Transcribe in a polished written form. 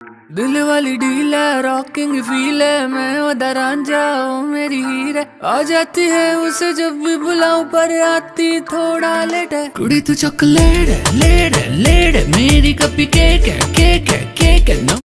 दिल वाली डील है, रॉकिंग फील है, मैं उधर रांझा ओ मेरी हीर है। आ जाती है उसे जब भी बुलाऊं, पर आती थोड़ा लेट है। कुड़ी तू चॉकलेट है, लेट है, लेट है, मेरी कपी केक है, केक है, केक है। नो